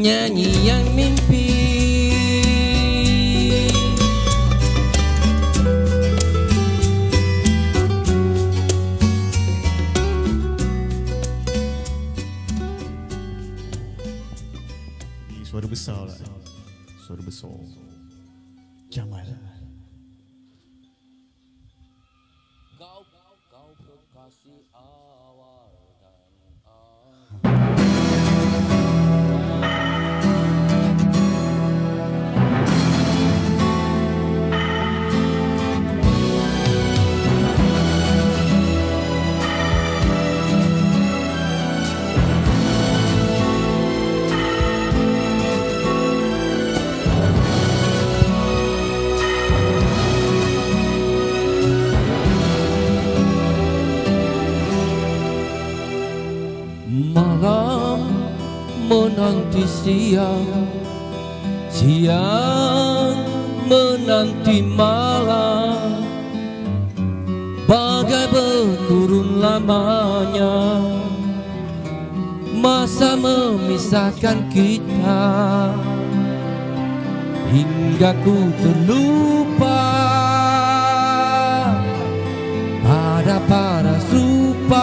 nyanyian mimpi. Suara besar lah. Suara besar. Jamal. Kau kekasih awal dan malam menanti siang, siang menanti malam, bagai berkurun lamanya masa memisahkan kita, hingga ku terlupa pada paras rupa.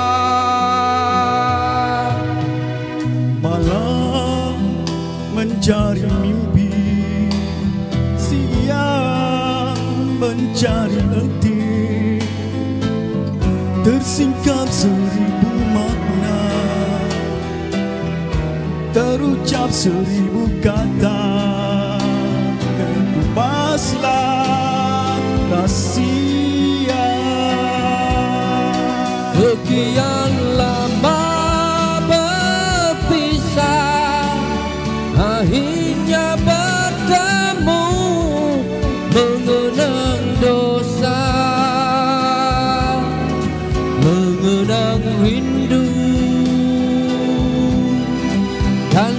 Mencari mimpi, siang mencari arti, tersingkap 1000 makna, terucap 1000 kata, terkubaslah rahasia. Sekian lama berpisah, akhirnya bertemu, mengenang dosa, mengenang rindu, dan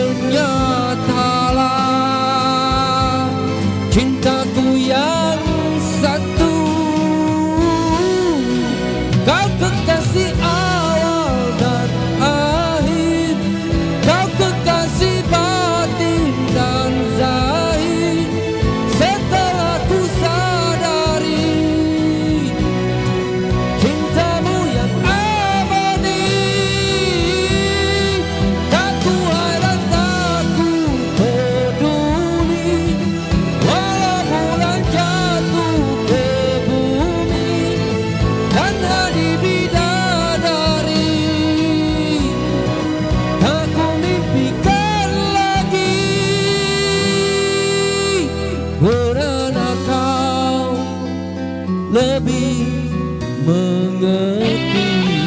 ternyatalah cintaku yang satu, kau kekasih awal dan akhir, kau kekasih batin dan zahir. Setelah ku sadari cintamu yang abadi, tak ku harap, tak ku peduli, walau bulan jatuh ke bumi dan hari bidadari, tak ku mimpikan lagi, karena kau lebih mengerti.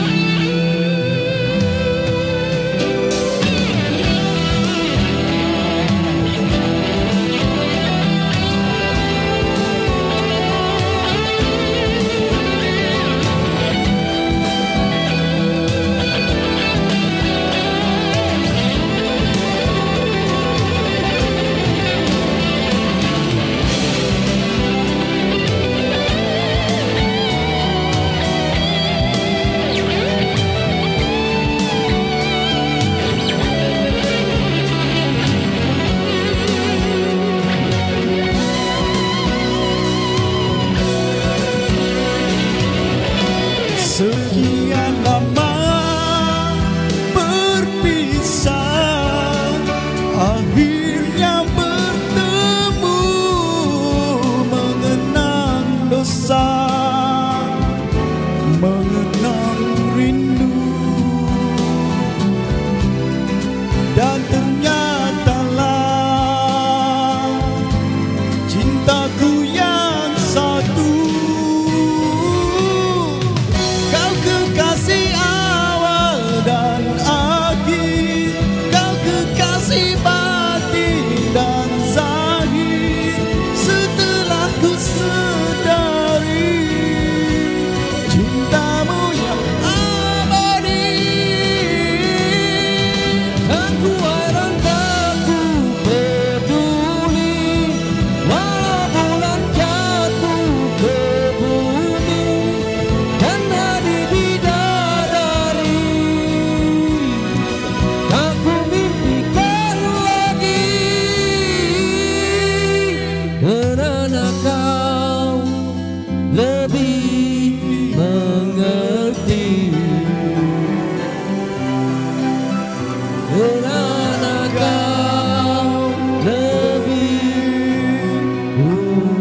Sekian lama berpisah, akhirnya bertemu, mengenang dosa, mengenang rindu, dan ternyatalah cintaku yang satu, kau kekasih lebih mengerti. Karena kau lebih ku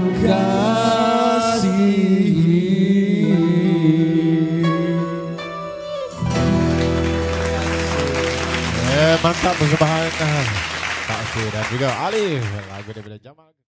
kasihi. Mantap persembahan Pak Su dan juga Alif lagu daripada Jamal.